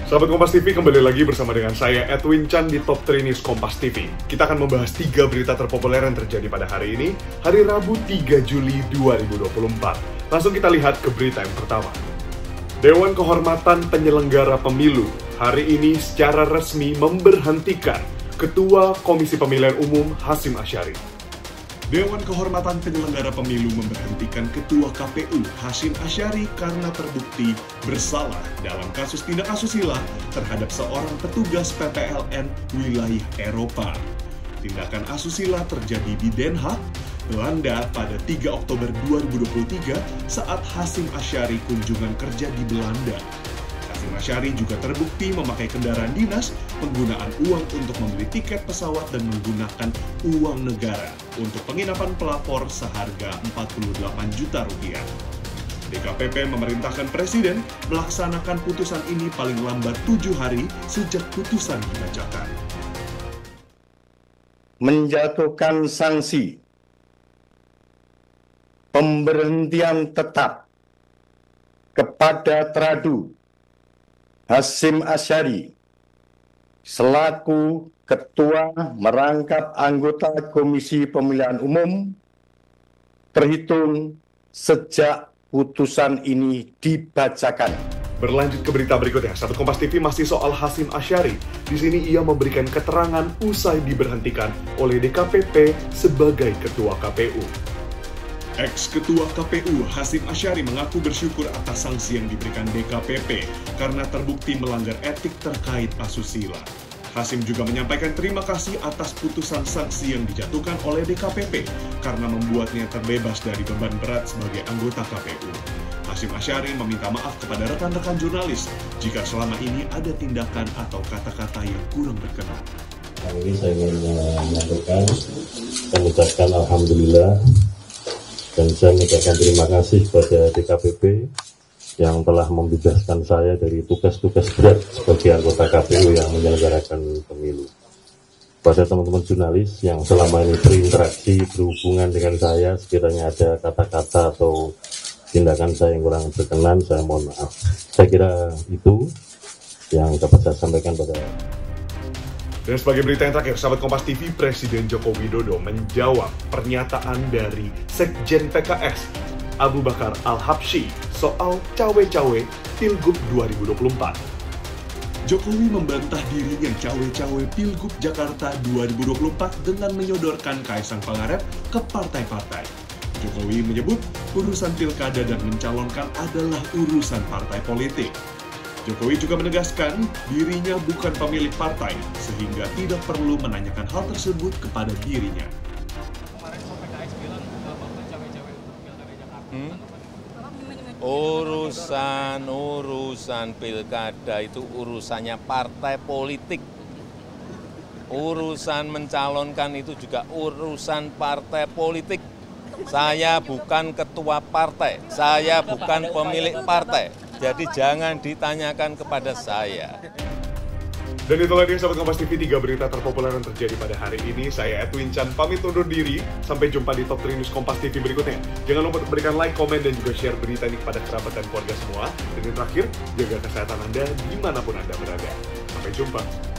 Sahabat Kompas TV, kembali lagi bersama dengan saya Edwin Chan di Top 3 News Kompas TV. Kita akan membahas 3 berita terpopuler yang terjadi pada hari ini, hari Rabu 3 Juli 2024. Langsung kita lihat ke berita yang pertama. Dewan Kehormatan Penyelenggara Pemilu hari ini secara resmi memberhentikan Ketua Komisi Pemilihan Umum Hasyim Asyari. Dewan Kehormatan Penyelenggara Pemilu memberhentikan Ketua KPU Hasyim Asyari karena terbukti bersalah dalam kasus tindak asusila terhadap seorang petugas PPLN wilayah Eropa. Tindakan asusila terjadi di Den Haag, Belanda pada 3 Oktober 2023 saat Hasyim Asyari kunjungan kerja di Belanda. Hasyim Asyari juga terbukti memakai kendaraan dinas, penggunaan uang untuk membeli tiket pesawat dan menggunakan uang negara untuk penginapan pelapor seharga 48 juta rupiah. DKPP memerintahkan Presiden melaksanakan putusan ini paling lambat 7 hari sejak putusan dibacakan. Menjatuhkan sanksi pemberhentian tetap kepada Tradu Hasyim Asyari selaku Ketua merangkap anggota Komisi Pemilihan Umum terhitung sejak putusan ini dibacakan. Berlanjut ke berita berikutnya, sahabat Kompas TV, masih soal Hasyim Asyari. Di sini ia memberikan keterangan usai diberhentikan oleh DKPP sebagai Ketua KPU. Ex-Ketua KPU Hasyim Asyari mengaku bersyukur atas sanksi yang diberikan DKPP karena terbukti melanggar etik terkait asusila. Hasyim juga menyampaikan terima kasih atas putusan sanksi yang dijatuhkan oleh DKPP karena membuatnya terbebas dari beban berat sebagai anggota KPU. Hasyim Asyari meminta maaf kepada rekan-rekan jurnalis jika selama ini ada tindakan atau kata-kata yang kurang berkenan. Kali ini saya ingin menyampaikan, mengucapkan Alhamdulillah, dan saya mengucapkan terima kasih kepada DKPP yang telah membebaskan saya dari tugas-tugas berat sebagai anggota KPU yang menyelenggarakan pemilu. Pada teman-teman jurnalis yang selama ini berinteraksi, berhubungan dengan saya, sekiranya ada kata-kata atau tindakan saya yang kurang berkenan, saya mohon maaf. Saya kira itu yang dapat saya sampaikan pada. Dan sebagai berita yang terakhir, sahabat Kompas TV, Presiden Joko Widodo menjawab pernyataan dari Sekjen PKS Abu Bakar Al-Habsyi soal cawe-cawe Pilgub 2024. Jokowi membantah dirinya cawe-cawe Pilgub Jakarta 2024 dengan menyodorkan Kaisang Pangarep ke partai-partai. Jokowi menyebut urusan pilkada dan mencalonkan adalah urusan partai politik. Jokowi juga menegaskan dirinya bukan pemilik partai, sehingga tidak perlu menanyakan hal tersebut kepada dirinya. Kemarin PKS bilang Bapak cawe-cawe untuk pilkada Jakarta. Urusan pilkada itu urusannya partai politik. Urusan mencalonkan itu juga urusan partai politik. Saya bukan ketua partai, saya bukan pemilik partai. Jadi jangan ditanyakan kepada saya. Dan itulah dia sahabat Kompas TV, 3 berita terpopuler yang terjadi pada hari ini. Saya Edwin Chan pamit undur diri. Sampai jumpa di Top 3 News Kompas TV berikutnya. Jangan lupa untuk berikan like, komen, dan juga share berita ini kepada kerabat dan keluarga semua. Dan yang terakhir, jaga kesehatan Anda dimanapun Anda berada. Sampai jumpa.